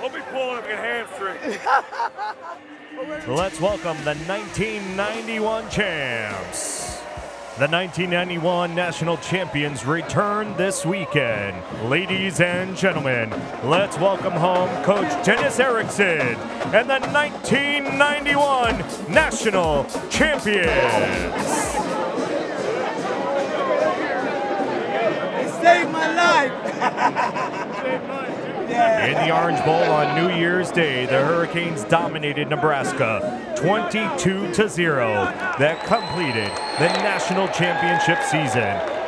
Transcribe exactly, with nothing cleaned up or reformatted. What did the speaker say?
Don't be pulling up your hamstring. Let's welcome the nineteen ninety-one champs. The nineteen ninety-one national champions return this weekend. Ladies and gentlemen, let's welcome home Coach Dennis Erickson and the nineteen ninety-one national champions. Saved my life. Yeah. In the Orange Bowl on New Year's Day, the Hurricanes dominated Nebraska twenty-two to zero. That completed the national championship season.